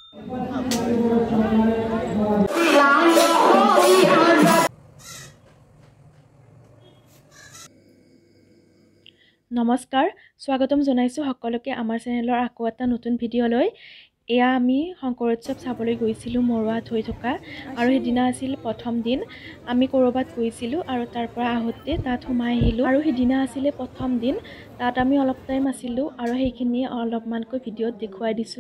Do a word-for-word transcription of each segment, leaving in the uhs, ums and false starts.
নমস্কাৰ স্বাগতম জনাইছো সকলোকে আমাৰ চেনেলৰ আকৌ এটা নতুন ভিডিঅ'লৈ এয়া আমি শংকৰ উৎসৱ চাবলৈ গৈছিলো মৰৱাত হৈ থকা আৰু সেইদিনা আছিল প্ৰথম দিন আমি কৰবাত গৈছিলো আৰু তাৰ পৰা আহোতে তাত সোমাই আহিলো আৰু সেইদিনা আছিল প্ৰথম দিন তাত আমি অলপ টাইম আছিলো আৰু সেইখিনি অলপমানকৈ ভিডিঅ'ত দেখুৱাই দিছো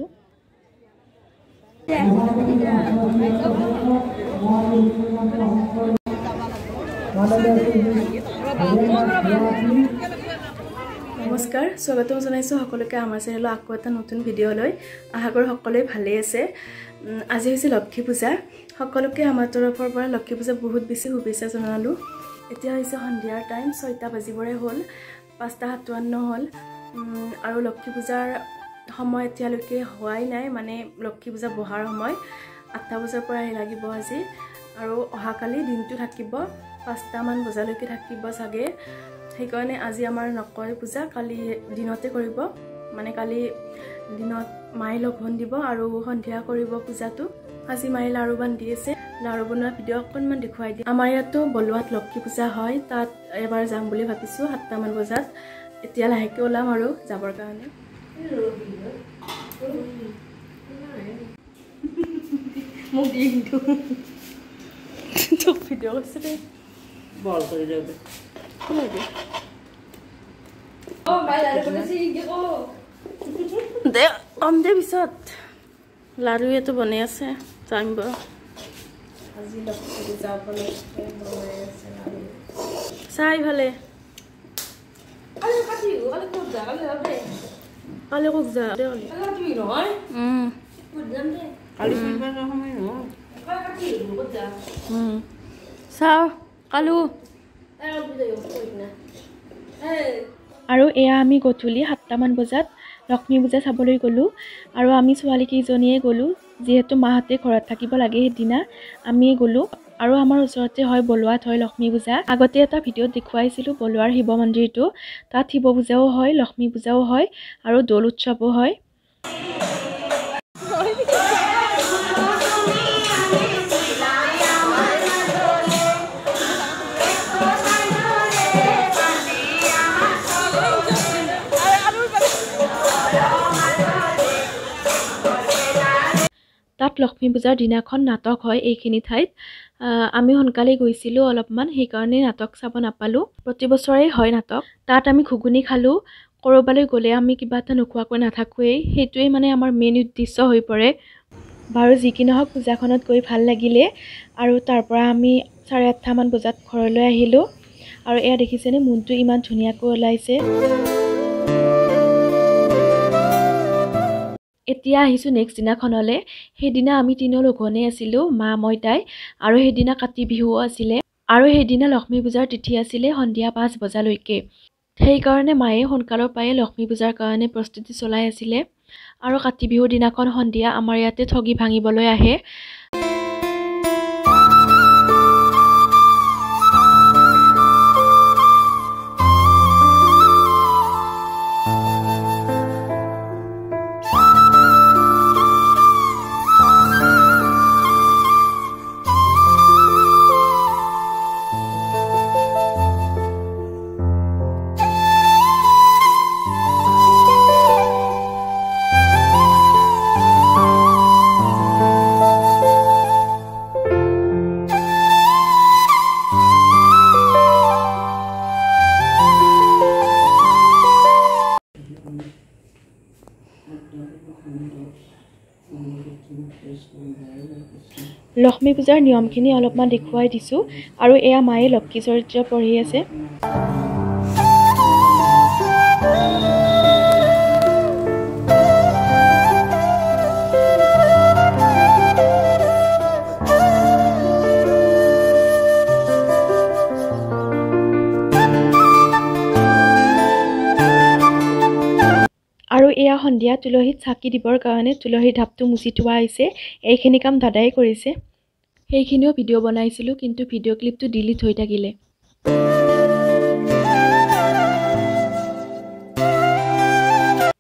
নমস্কাৰ স্বাগতম জনাইছো সকলোকে আমাৰ চেনেলৰ আকৌ এটা নতুন ভিডিঅ'লৈ আশা কৰো সকলোৱে ভালে আছে আজি হৈছে লক্ষ্মী পূজা সকলোকে আমাৰ তৰফৰ পৰা লক্ষ্মী পূজা বহুত বেছি শুভেচ্ছা জনালো এতিয়া হৈছে সন্ধিয়াৰ টাইম ছয়টা বাজিবৰে হ'ল পাঁচটা সাতাৱন্ন হ'ল আৰু লক্ষ্মী পূজাৰ সময় এতিয়ালৈকে হোৱাই নাই মানে লক্ষ্মী পূজা বহাৰ সময় আঠটা বজাৰ পৰা লাগিব আজি আৰু অহাকালি দিনটো থাকিব পাঁচটা মান বজালৈকে থাকিব চাগে সেইকাৰণে আজি আমাৰ নকয় পূজা কালি দিনতে কৰিব মানে কালি দিনত মাই লঘন দিব আৰু সন্ধিয়া কৰিব পূজাটো আজি মাই লাৰু বান্ধি আছে লাৰু বনোৱা ভিডিঅ' অকণমান দেখুৱাই দিম আমাৰ ইয়াতো বলুৱাত লক্ষ্মী পূজা হয় তাত এবাৰ যাম বুলি ভাবিছো সাতটা মান বজাত এতিয়া লাহেকে ওলাম আৰু যাবৰ কাৰণে মোক দিনটো তোক ভিডিঅ' কৰিছে দে বল কৰি যাবে ও ভাই লাৰু বনাইছি কি কো দে কম দে পিছত লাৰু এটো বনাই আছে জানিব আজি লক্ষ্মী যাও বলে বনাই আছে লাৰু চাই ভালে আলে কাটি আলে কো যা আলে হবে আলে কো যা দে আলে আলে তুমি নহয় হুম কো যাম দে আলে পিবা না সময় ন কাটি কো যা হুম চাও কালু আৰু এয়া আমি গধূলি সাতটা মান বজাত লক্ষ্মী পূজা চাবলৈ গ'লো আৰু আমি ছোৱালী কেইজনীয়ে গ'লো যিহেতু মাহঁতে ঘৰত থাকিব লাগে সেইদিনা আমি গ'লো আৰু আমাৰ ওচৰতে হয় বলুৱাত হয় লক্ষ্মী পূজা আগতে এটা ভিডিঅ'ত দেখুৱাইছিলো বলুৱাৰ শিৱ মন্দিৰটো তাত শিৱ পূজাও হয় লক্ষ্মী পূজাও হয় আৰু দৌল উৎসৱো হয় তাত লক্ষ্মী পূজাৰ দিনাখন নাটক হয় এইখিনি ঠাইত আমি সোনকালে গৈছিলো অলপমান সেইকাৰণে নাটক চাব নাপালো প্ৰতি বছৰে হয় নাটক তাত আমি ঘুগুনি খালো কৰবালৈ গ'লে আমি কিবা এটা নোখোৱাকৈ নাথাকোৱেই সেইটোৱে মানে আমাৰ মেইন উদ্দেশ্য হৈ পৰে বাৰু যি কি নহওক পূজাখনত গৈ ভাল লাগিলে আৰু তাৰ পৰা আমি চাৰে আঠটা মান বজাত ঘৰলৈ আহিলো আৰু এয়া দেখিছেনে মনটো ইমান ধুনীয়াকৈ ওলাইছে এতিয়া আহিছো নেক্সট দিনাখনলে সেইদিনা আমি তিনিও লঘনে আছিলো মা মই তাই আৰু সেইদিনা কাতি বিহু আছিলে আৰু সেইদিনা লক্ষ্মী পূজাৰ তিথি আছিলে সন্ধিয়া পাঁচ বজালৈকে সেইকাৰণে মায়ে সোনকালৰ পৰাই লক্ষ্মী পূজাৰ কাৰণে প্ৰস্তুতি চলাই আছিলে আৰু কাতি বিহুৰ দিনাখন সন্ধিয়া আমাৰ ইয়াতে ঠগি ভাঙিবলৈ আহে লক্ষ্মী পূজাৰ নিয়মখিনি অলপমান দেখুৱাই দিছো আৰু এয়া মায়ে লক্ষ্মী চৰিত্ৰ পঢ়ি আছে আৰু এয়া সন্ধিয়া তুলসীত চাকি দিবৰ কাৰণে তুলসীৰ ঢাপটো মুছি থোৱা হৈছে এইখিনি কাম দাদাই কৰিছে সেইখিনিও ভিডিঅ' বনাইছিলো কিন্তু ভিডিঅ' ক্লিপটো ডিলিট হৈ থাকিলে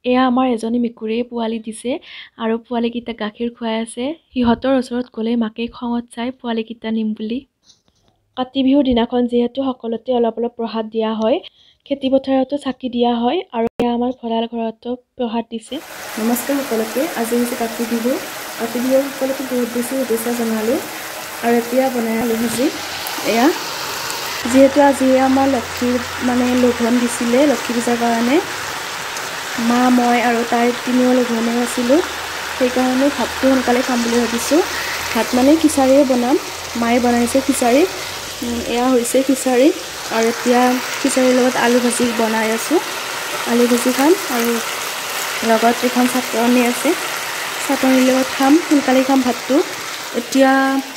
এয়া আমাৰ এজনী মেকুৰীয়ে পোৱালি দিছে আৰু পোৱালিকেইটা গাখীৰ খুৱাই আছে। সিহঁতৰ ওচৰত গ'লে মাকে খঙত চাই পোৱালিকেইটা নিম বুলি। কাতি বিহুৰ দিনাখন যিহেতু সকলোতে অলপ অলপ প্ৰসাদ দিয়া হয়, খেতি পথাৰতো চাকি দিয়া হয় আৰু এয়া আমাৰ ভঁৰাল ঘৰতো প্ৰসাদ দিছে। নমস্কাৰ সকলোকে। আজি হৈছে কাতি বিহু। কাতি বিহুৰ সকলোকে বহুত বেছি শুভেচ্ছা জনালোঁ। আৰু এতিয়া বনাই আলু ভাজি। এয়া যিহেতু আজি আমাৰ লক্ষীৰ মানে লঘোণ দিছিলে লক্ষী পূজাৰ কাৰণে, মা মই আৰু তাইৰ তিনিও লঘোণে আছিলোঁ, সেইকাৰণে ভাতটো সোনকালে খাম বুলি ভাবিছোঁ। ভাত মানে খিচাৰিয়ে বনাম, মায়ে বনাইছে খিচাৰি। এয়া হৈছে খিচাৰি আৰু এতিয়া খিচাৰিৰ লগত আলু ভাজি বনাই আছোঁ। আলু ভাজি খাম আৰু লগত এখন চাটনি আছে, চাটনিৰ লগত খাম। সোনকালে খাম ভাতটো। এতিয়া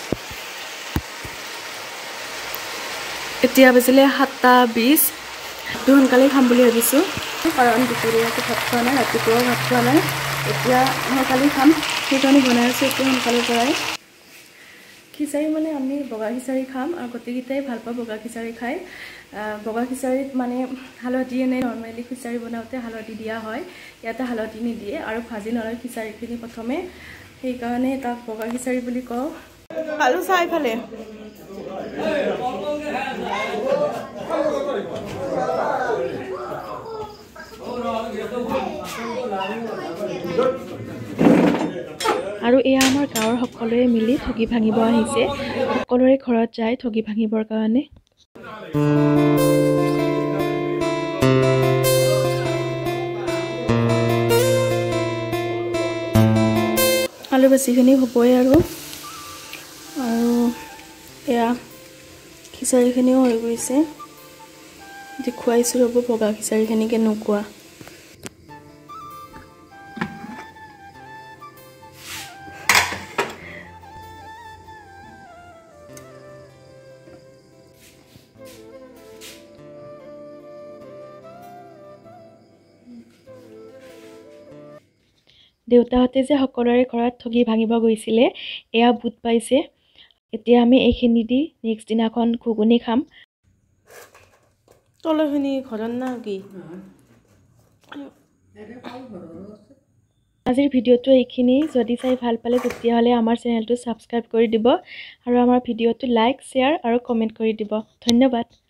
এতিয়া বাজিলে সাতটা বিছ। ভাতটো সোনকালে খাম বুলি ভাবিছোঁ, কাৰণ দুপৰীয়াটো ভাত খোৱা নাই, ৰাতিপুৱাও ভাত খোৱা নাই। এতিয়া সোনকালে খাম, সেইকাৰণে বনাই আছোঁ এতিয়া সোনকালে পৰাই। খিচাৰি মানে আমি বগা খিচাৰি খাম আৰু গোটেইকেইটাই ভাল পাওঁ বগা খিচাৰি খাই। বগা খিচাৰিত মানে হালধি এনে নৰ্মেলি খিচাৰি বনাওঁতে হালধি দিয়া হয়, ইয়াতে হালধি নিদিয়ে আৰু ভাজি নলয় খিচাৰিখিনি প্ৰথমে, সেইকাৰণে তাক বগা খিচাৰি বুলি কওঁ। আলু চাই ফালে আৰু এয়া আমাৰ গাঁৱৰ সকলোৱে মিলি ঠগি ভাঙিব আহিছে। সকলোৰে ঘৰত যায় ঠগি ভাঙিবৰ কাৰণে। আলু ভাজিখিনি হ'বই আৰু আৰু এয়া খিচাৰিখিনিও হৈ গৈছে। দেখুৱাইছোঁ ৰ'ব বগা খিচাৰিখিনি কেনেকুৱা। দেউতাহঁতে যে সকলোৰে ঘৰত ঠগি ভাঙিব গৈছিলে, এয়া বুট পাইছে। এতিয়া আমি এইখিনি দি নেক্সট দিনাখন ঘুগুনি খাম। তলৰখিনি ঘৰত না কি? আজিৰ ভিডিঅ'টো এইখিনি। যদি চাই ভাল পালে তেতিয়াহ'লে আমাৰ চেনেলটো ছাবস্ক্ৰাইব কৰি দিব আৰু আমাৰ ভিডিঅ'টো লাইক, শ্বেয়াৰ আৰু কমেণ্ট কৰি দিব। ধন্যবাদ।